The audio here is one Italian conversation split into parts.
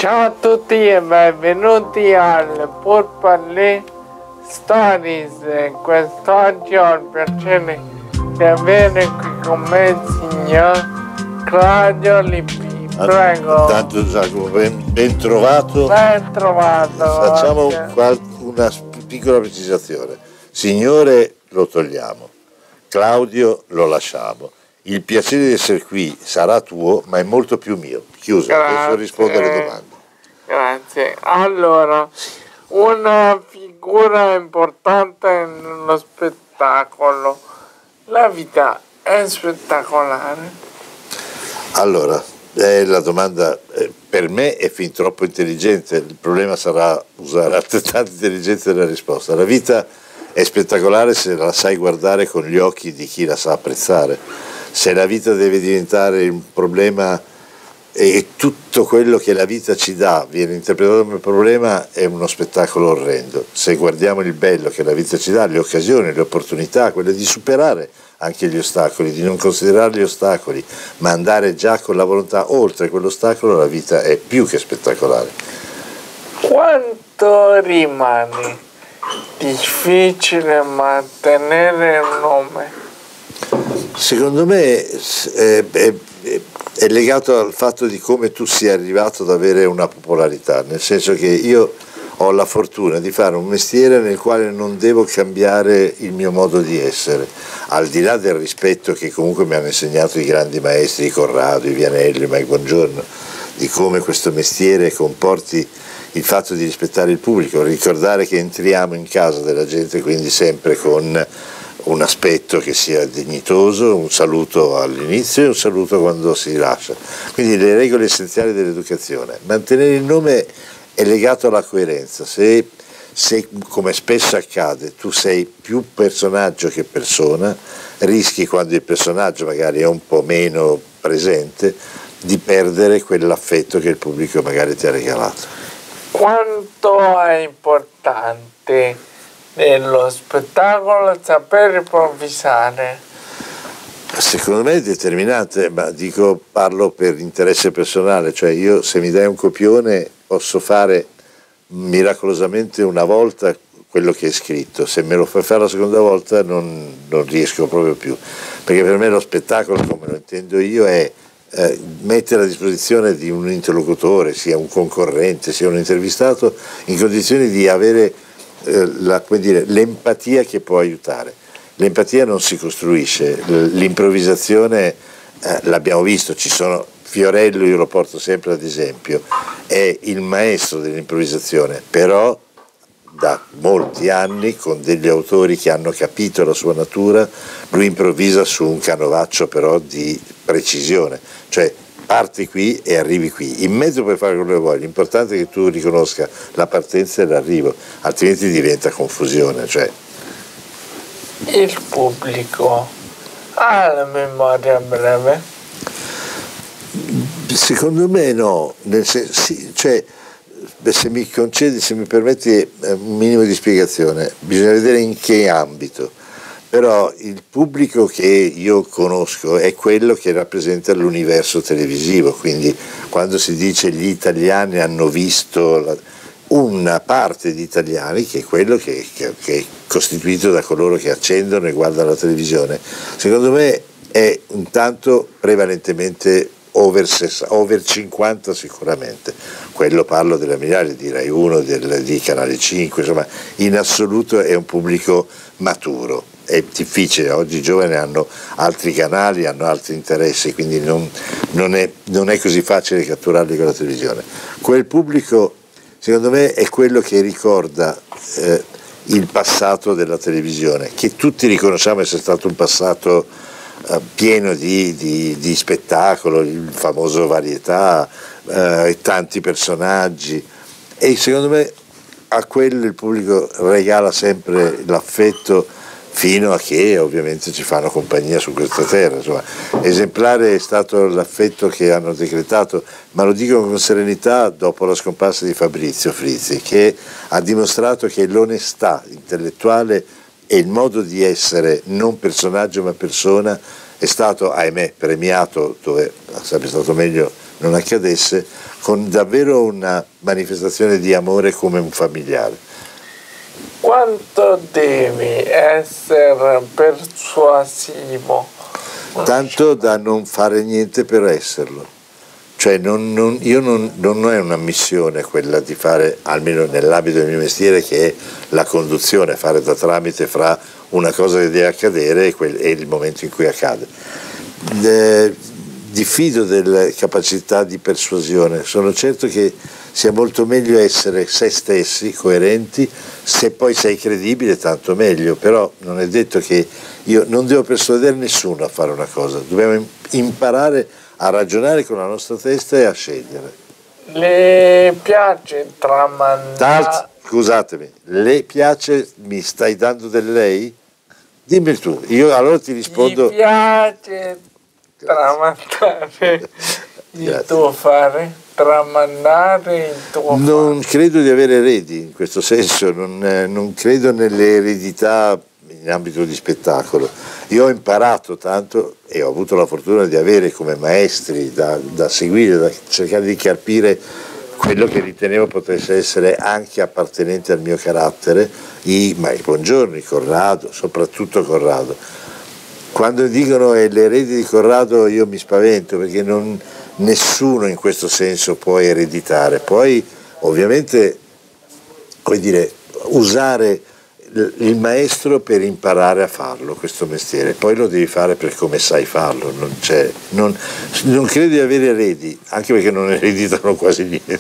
Ciao a tutti e benvenuti al Pour Parler Stories. Quest'oggi ho il piacere di avere qui con me il signor Claudio Lippi. Prego. Intanto Giacomo, ben trovato. Ben trovato. Facciamo una piccola precisazione. Signore lo togliamo, Claudio lo lasciamo. Il piacere di essere qui sarà tuo, ma è molto più mio. Chiuso, adesso rispondo alle domande. Grazie. Allora, una figura importante nello spettacolo. La vita è spettacolare? Allora, la domanda per me è fin troppo intelligente, il problema sarà usare altrettanta intelligenza nella risposta. La vita è spettacolare se la sai guardare con gli occhi di chi la sa apprezzare. Se la vita deve diventare un problema e tutto quello che la vita ci dà viene interpretato come problema, è uno spettacolo orrendo. Se guardiamo il bello che la vita ci dà, le occasioni, le opportunità, quelle di superare anche gli ostacoli, di non considerarli ostacoli, ma andare già con la volontà oltre quell'ostacolo, la vita è più che spettacolare. Quanto rimane difficile mantenere un nome? Secondo me è legato al fatto di come tu sia arrivato ad avere una popolarità, nel senso che io ho la fortuna di fare un mestiere nel quale non devo cambiare il mio modo di essere, al di là del rispetto che comunque mi hanno insegnato i grandi maestri, Corrado, i Vianelli, Mike Bongiorno, di come questo mestiere comporti il fatto di rispettare il pubblico, ricordare che entriamo in casa della gente, quindi sempre con un aspetto che sia dignitoso, un saluto all'inizio e un saluto quando si lascia. Quindi le regole essenziali dell'educazione. Mantenere il nome è legato alla coerenza. Se come spesso accade, tu sei più personaggio che persona, rischi, quando il personaggio magari è un po' meno presente, di perdere quell'affetto che il pubblico magari ti ha regalato. Quanto è importante nello spettacolo saper improvvisare? Secondo me è determinante, ma parlo per interesse personale, cioè io, se mi dai un copione, posso fare miracolosamente una volta quello che è scritto, se me lo fai fare la seconda volta non riesco proprio più, perché per me lo spettacolo, come lo intendo io, è mettere a disposizione di un interlocutore, sia un concorrente, sia un intervistato, in condizioni di avere l'empatia che può aiutare. L'empatia non si costruisce, l'improvvisazione l'abbiamo visto, ci sono Fiorello, io lo porto sempre ad esempio, è il maestro dell'improvvisazione, però da molti anni, con degli autori che hanno capito la sua natura, lui improvvisa su un canovaccio però di precisione, cioè parti qui e arrivi qui, in mezzo puoi fare quello che vuoi, l'importante è che tu riconosca la partenza e l'arrivo, altrimenti diventa confusione. Cioè. Il pubblico ha la memoria breve? Secondo me no, nel senso, sì, cioè, se mi concedi, se mi permetti un minimo di spiegazione, bisogna vedere in che ambito. Però il pubblico che io conosco è quello che rappresenta l'universo televisivo, quindi quando si dice gli italiani hanno visto una parte di italiani, che è quello che è costituito da coloro che accendono e guardano la televisione, secondo me è intanto prevalentemente over 50 sicuramente, quello parlo della Migliaia, di Rai 1, di Canale 5, insomma in assoluto è un pubblico maturo. È difficile, oggi i giovani hanno altri canali, hanno altri interessi, quindi non è così facile catturarli con la televisione. Quel pubblico secondo me è quello che ricorda il passato della televisione, che tutti riconosciamo essere stato un passato pieno di spettacolo, il famoso Varietà, tanti personaggi, e secondo me a quello il pubblico regala sempre l'affetto, fino a che ovviamente ci fanno compagnia su questa terra. Insomma, esemplare è stato l'affetto che hanno decretato, ma lo dico con serenità, dopo la scomparsa di Fabrizio Frizzi, che ha dimostrato che l'onestà intellettuale e il modo di essere non personaggio ma persona è stato, ahimè, premiato, dove sarebbe stato meglio non accadesse, con davvero una manifestazione di amore come un familiare. Quanto devi essere persuasivo? Tanto da non fare niente per esserlo. Cioè non è una missione quella di fare, almeno nell'ambito del mio mestiere, che è la conduzione, fare da tramite fra una cosa che deve accadere e il momento in cui accade. Diffido della capacità di persuasione, sono certo che sia molto meglio essere se stessi, coerenti, se poi sei credibile tanto meglio, però non è detto che io non devo persuadere nessuno a fare una cosa, dobbiamo imparare a ragionare con la nostra testa e a scegliere. Le piace tramandare? Scusatemi, le piace, mi stai dando del lei? Dimmi tu, io allora ti rispondo. Mi piace tramandare il tuo fare? Tramandare il tuo Non credo di avere eredi in questo senso, non credo nelle eredità in ambito di spettacolo. Io ho imparato tanto e ho avuto la fortuna di avere come maestri da seguire, da cercare di capire quello che ritenevo potesse essere anche appartenente al mio carattere, i Bongiorni, Corrado, soprattutto Corrado. Quando dicono è l'erede di Corrado io mi spavento, perché nessuno in questo senso può ereditare. Poi ovviamente, come dire, usare il maestro per imparare a farlo questo mestiere, poi lo devi fare per come sai farlo, non credo di avere eredi, anche perché non ereditano quasi niente.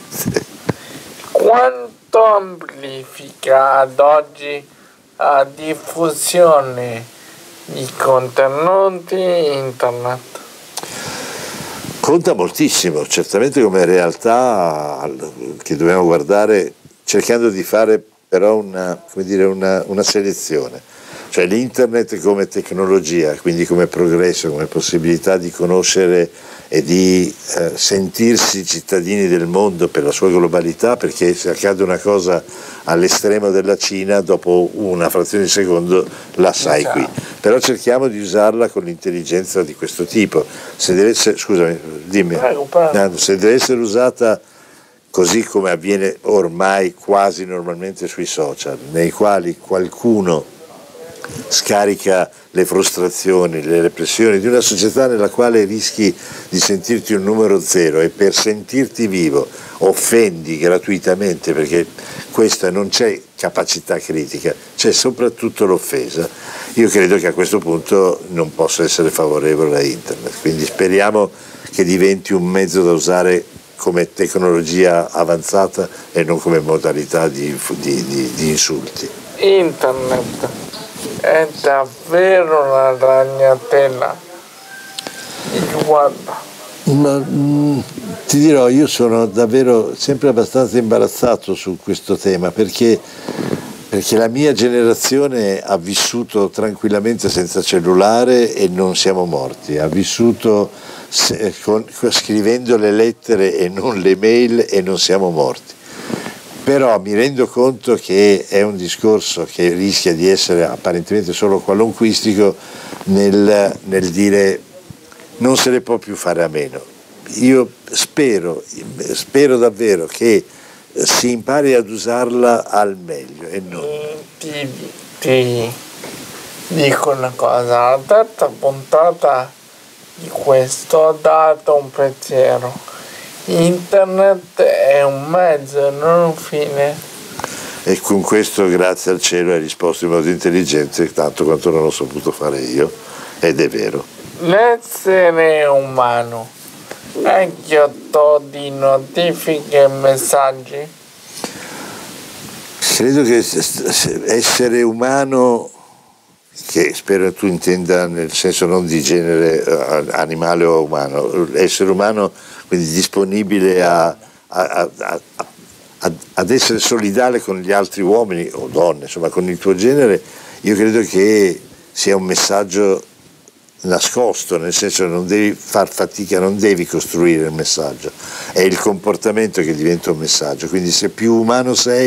Quanto amplifica ad oggi la diffusione di contenuti internet? Conta moltissimo, certamente come realtà che dobbiamo guardare, cercando di fare però una selezione, cioè l'internet come tecnologia, quindi come progresso, come possibilità di conoscere e di sentirsi cittadini del mondo per la sua globalità, perché se accade una cosa all'estremo della Cina, dopo una frazione di secondo la sai qui, però cerchiamo di usarla con l'intelligenza di questo tipo. Se deve essere, scusami, dimmi, se deve essere usata così come avviene ormai quasi normalmente sui social, nei quali qualcuno scarica le frustrazioni, le repressioni di una società nella quale rischi di sentirti un numero zero e per sentirti vivo offendi gratuitamente, perché questa non c'è capacità critica, c'è soprattutto l'offesa. Io credo che a questo punto non possa essere favorevole a internet, quindi speriamo che diventi un mezzo da usare come tecnologia avanzata e non come modalità di insulti. Internet è davvero una ragnatela. Guarda. Ti dirò, io sono davvero sempre abbastanza imbarazzato su questo tema, perché la mia generazione ha vissuto tranquillamente senza cellulare e non siamo morti, ha vissuto scrivendo le lettere e non le mail e non siamo morti. Però mi rendo conto che è un discorso che rischia di essere apparentemente solo qualunquistico nel dire non se ne può più fare a meno. Io spero davvero che si impari ad usarla al meglio e non. Ti dico una cosa, la terza puntata di questo ho dato un pensiero. Internet è un mezzo, non un fine. E con questo, grazie al cielo, hai risposto in modo intelligente, tanto quanto non ho saputo fare io, ed è vero. L'essere umano è ghiotto di notifiche e messaggi? Credo che essere umano, che spero tu intenda nel senso non di genere animale o umano, essere umano quindi disponibile ad essere solidale con gli altri uomini o donne, insomma con il tuo genere, io credo che sia un messaggio nascosto, nel senso che non devi far fatica, non devi costruire il messaggio, è il comportamento che diventa un messaggio, quindi se più umano sei,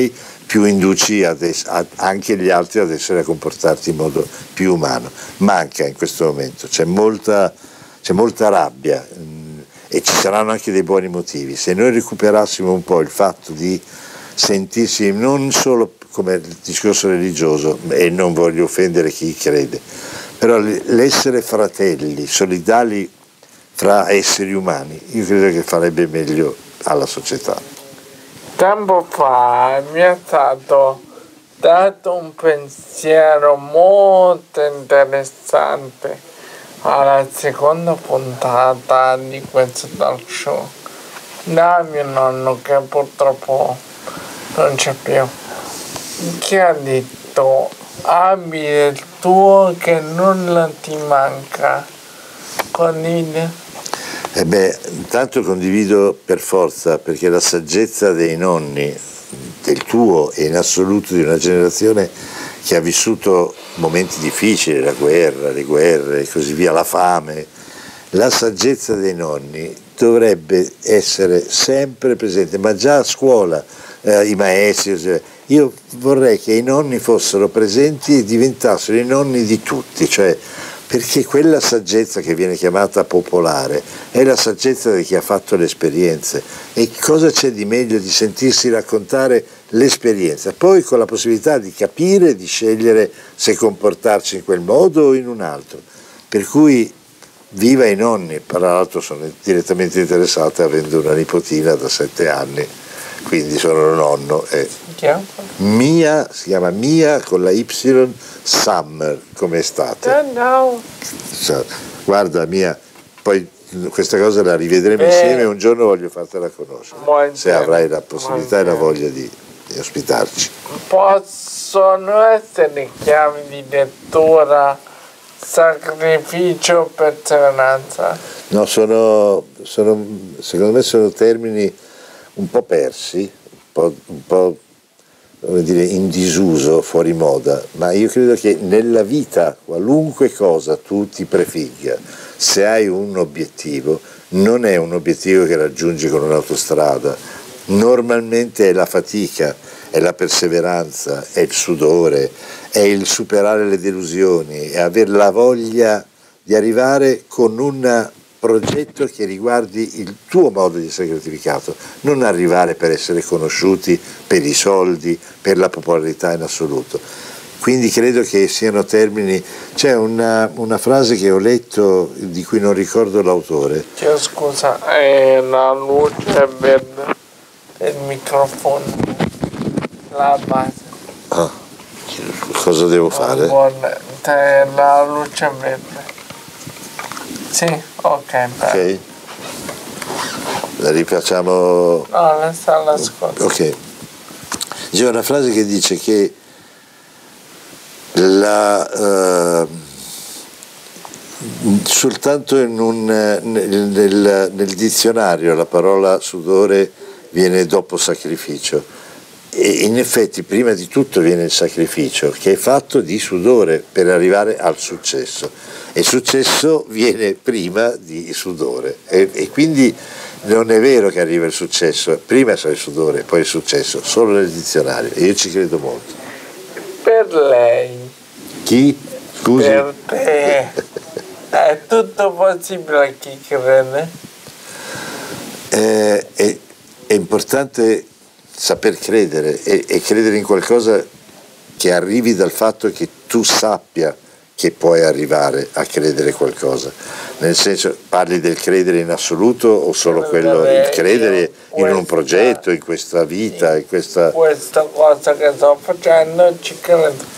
più induci anche gli altri ad essere a comportarti in modo più umano. Manca in questo momento, c'è molta rabbia e ci saranno anche dei buoni motivi. Se noi recuperassimo un po' il fatto di sentirsi non solo come il discorso religioso, e non voglio offendere chi crede, però l'essere fratelli, solidali fra esseri umani, io credo che farebbe meglio alla società. Tempo fa mi è stato dato un pensiero molto interessante alla seconda puntata di questo talk show da mio nonno, che purtroppo non c'è più, che ha detto: abbi il tuo che nulla ti manca. Condivide? Intanto condivido per forza, perché la saggezza dei nonni, del tuo e in assoluto di una generazione che ha vissuto momenti difficili, la guerra, le guerre e così via, la fame, la saggezza dei nonni dovrebbe essere sempre presente, ma già a scuola, i maestri, io vorrei che i nonni fossero presenti e diventassero i nonni di tutti, cioè, perché quella saggezza che viene chiamata popolare è la saggezza di chi ha fatto le esperienze, e cosa c'è di meglio di sentirsi raccontare l'esperienza, poi con la possibilità di capire, di scegliere se comportarsi in quel modo o in un altro. Per cui viva i nonni. Tra l'altro sono direttamente interessato, avendo una nipotina da 7 anni, quindi sono nonno. Mia, si chiama Mia con la Y, Summer, come estate. No. Guarda Mia, poi questa cosa la rivedremo insieme, un giorno voglio fartela conoscere, se avrai la possibilità e la voglia di ospitarci. Possono essere chiavi di lettura sacrificio, perseveranza? No, secondo me sono termini un po' persi, un po' come dire, in disuso, fuori moda, ma io credo che nella vita, qualunque cosa tu ti prefigga, se hai un obiettivo, non è un obiettivo che raggiungi con un'autostrada, normalmente è la fatica, è la perseveranza, è il sudore, è il superare le delusioni, è aver la voglia di arrivare con un progetto che riguardi il tuo modo di essere gratificato, non arrivare per essere conosciuti, per i soldi, per la popolarità in assoluto. Quindi credo che siano termini. C'è una frase che ho letto di cui non ricordo l'autore. Chiedo scusa, è la luce verde del microfono, la base. Cosa devo fare? La luce verde. Sì, ok. Ok. La rifacciamo. No, sta alla scorsa. Ok. C'è una frase che dice che soltanto nel dizionario la parola sudore viene dopo sacrificio, e in effetti prima di tutto viene il sacrificio, che è fatto di sudore per arrivare al successo, e il successo viene prima di sudore, e quindi non è vero che arriva il successo, prima c'è il sudore, poi il successo, solo nel dizionario, e io ci credo molto. Per lei. Chi? Scusi? Per te. È tutto possibile a chi crede? È importante saper credere, e credere in qualcosa che arrivi dal fatto che tu sappia che puoi arrivare a credere qualcosa. Nel senso, parli del credere in assoluto o solo il credere in un progetto, in questa vita, sì, in questa cosa che sto facendo, ci credo.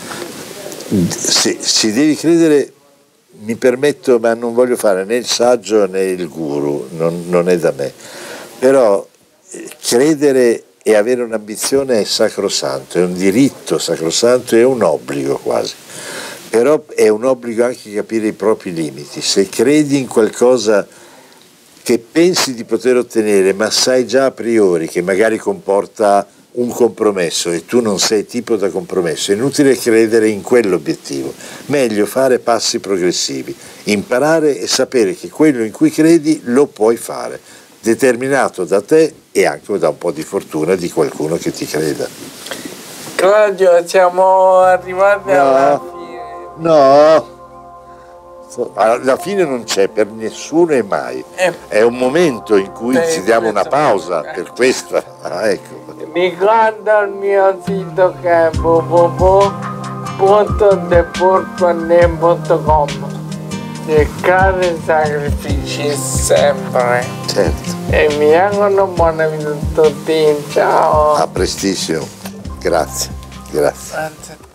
Si devi credere, mi permetto, ma non voglio fare né il saggio né il guru, non è da me, però credere e avere un'ambizione è sacrosanto, è un diritto sacrosanto, è un obbligo quasi, però è un obbligo anche capire i propri limiti. Se credi in qualcosa che pensi di poter ottenere, ma sai già a priori che magari comporta un compromesso e tu non sei tipo da compromesso, è inutile credere in quell'obiettivo, meglio fare passi progressivi, imparare e sapere che quello in cui credi lo puoi fare, determinato da te e anche da un po' di fortuna di qualcuno che ti creda. Claudio, siamo arrivati alla fine. No, alla fine non c'è per nessuno e mai. È un momento in cui ci diamo una pausa per questo. Ecco. Ricordo il mio sito che è www.thepurpane.com. Cercare sacrifici sempre. Certo. E mi auguro buona vita a tutti. Ciao. A prestissimo. Grazie. Grazie. Grazie.